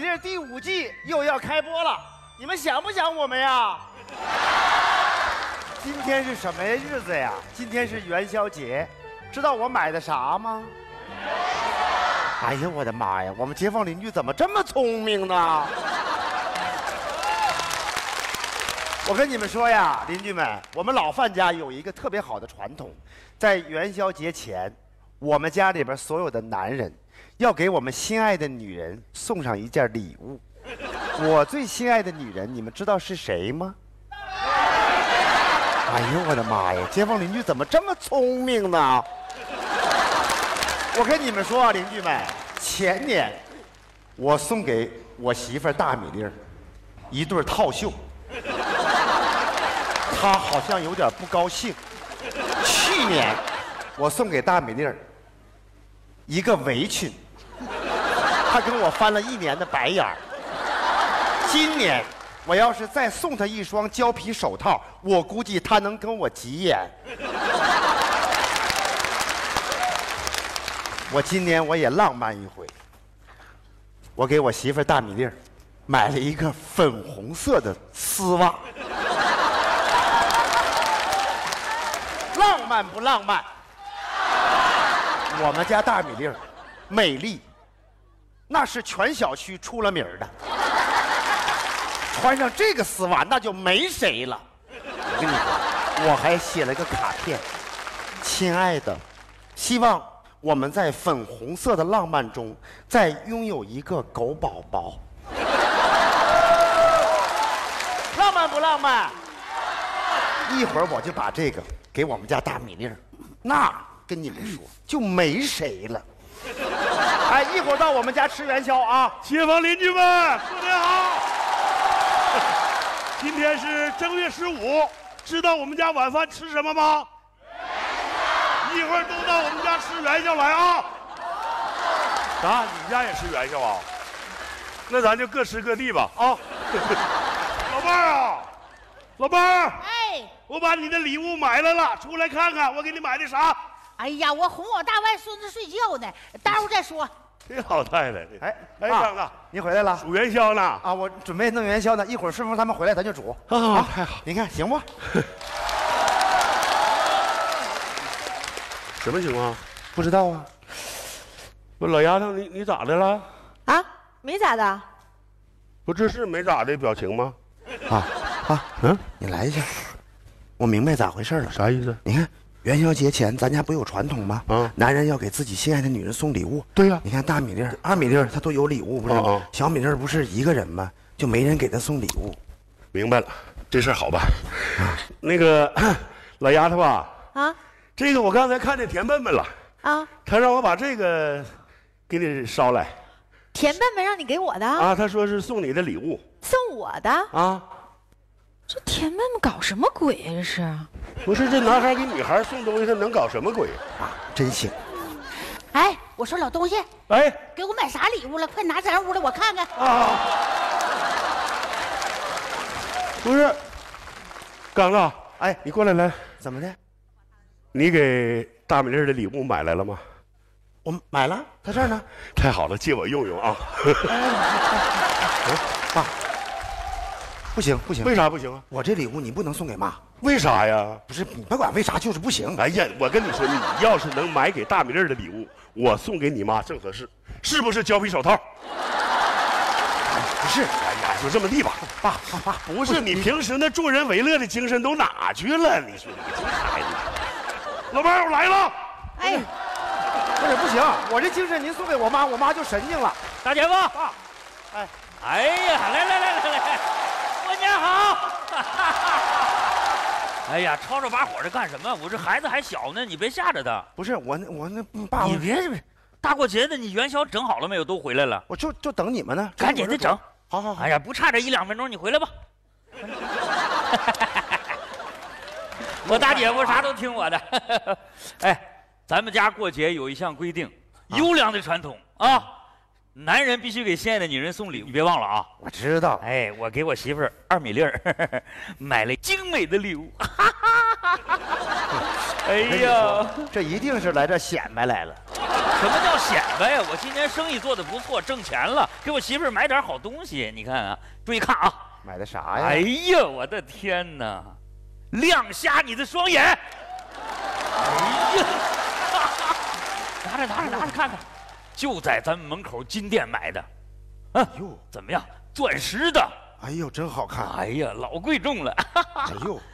米粒第5季又要开播了，你们想不想我们呀？今天是什么日子呀？今天是元宵节，知道我买的啥吗？哎呀，我的妈呀！我们街坊邻居怎么这么聪明呢？我跟你们说呀，邻居们，我们老范家有一个特别好的传统，在元宵节前，我们家里边所有的男人要给我们心爱的女人送上一件礼物。我最心爱的女人，你们知道是谁吗？哎呦我的妈呀！街坊邻居怎么这么聪明呢？我跟你们说啊，邻居们，前年我送给我媳妇儿大米粒儿一对套袖，她好像有点不高兴。去年我送给大米粒儿一个围裙，她跟我翻了1年的白眼儿。今年我要是再送她一双胶皮手套，我估计她能跟我急眼。我今年我也浪漫一回，我给我媳妇儿大米粒儿买了一个粉红色的丝袜。浪漫不浪漫？我们家大米粒儿美丽，那是全小区出了名的。穿上这个丝袜那就没谁了。我跟你说，我还写了个卡片，亲爱的，希望我们在粉红色的浪漫中再拥有一个狗宝宝。浪漫不浪漫？一会儿我就把这个给我们家大米粒儿，那跟你们说就没谁了。哎，一会儿到我们家吃元宵啊！ 街坊邻居们，过年好！今天是正月15，知道我们家晚饭吃什么吗？一会儿都到我们家吃元宵来啊！啥？你家也吃元宵啊？那咱就各吃各地吧啊！老伴儿啊，老伴儿， 哎， 我把你的礼物买来了，出来看看，我给你买的啥？ 哎呀，我哄我大外孙子睡觉呢，待会儿再说。 这老太太，哎，张子， 你回来了？ 煮元宵呢？ 啊，我准备弄元宵呢，一会儿顺丰他们回来咱就煮。 啊，太好！ 你看行不？ 什么情况？ 不知道啊。 不，老丫头，你咋的了？ 啊，没咋的。 不，这是没咋的表情吗？ 你来一下，我明白咋回事了。 啥意思？ 你看元宵节前咱家不有传统吗？男人要给自己心爱的女人送礼物。 对呀。 你看大米粒儿、二米粒儿，他都有礼物，不是？小米粒儿不是一个人吗？就没人给他送礼物。 明白了，这事儿好办。那个老丫头啊，这个我刚才看见田笨笨了啊，他让我把这个给你捎来。 田笨笨让你给我的啊？他说是送你的礼物。 送我的啊？ 这田笨笨搞什么鬼呀？这是？ 不是，这男孩给女孩送东西，他能搞什么鬼啊？真行！ 哎，我说老东西， 哎， 给我买啥礼物了？快拿咱屋来，我看看。 啊！不是，刚子， 哎， 你过来来， 怎么的？ 你给大米粒的礼物买来了吗？ 我买了，在这儿呢。 太好了，借我用用啊！ 爸，不行不行， 为啥不行啊？ 我这礼物你不能送给妈。 为啥呀？ 不是你甭管为啥，就是不行。 哎呀，我跟你说，你要是能买给大米粒的礼物，我送给你妈正合适，是不是？胶皮手套。 不是， 哎呀，就这么地吧。 爸， 不是你平时那助人为乐的精神都哪去了？你说你这孩子，老伴儿，我来了。 哎， 不行，我这精神您送给我妈，我妈就神经了。 大姐夫，哎呀，来，过年好！哎呀，吵吵把火的干什么？我这孩子还小呢，你别吓着他。 不是我那爸， 你别大过节的，你元宵整好了没有？都回来了， 我就等你们呢， 赶紧的整。 好。 哎呀，不差这1、2分钟，你回来吧。我大姐夫啥都听我的。哎，咱们家过节有一项规定，优良的传统啊。男人必须给心爱的女人送礼物，你别忘了啊！ 我知道。 哎，我给我媳妇儿2米粒买了精美的礼物。哎呀， 这一定是来这显摆来了。 什么叫显摆呀？我今年生意做得不错，挣钱了，给我媳妇儿买点好东西。你看啊，注意看啊， 买的啥呀？ 哎呀，我的天哪！亮瞎你的双眼！哎呀，拿着看看，就在咱们门口金店买的。啊， 哟， 怎么样？钻石的。 哎呦，真好看！ 哎呀，老贵重了。 哎呦，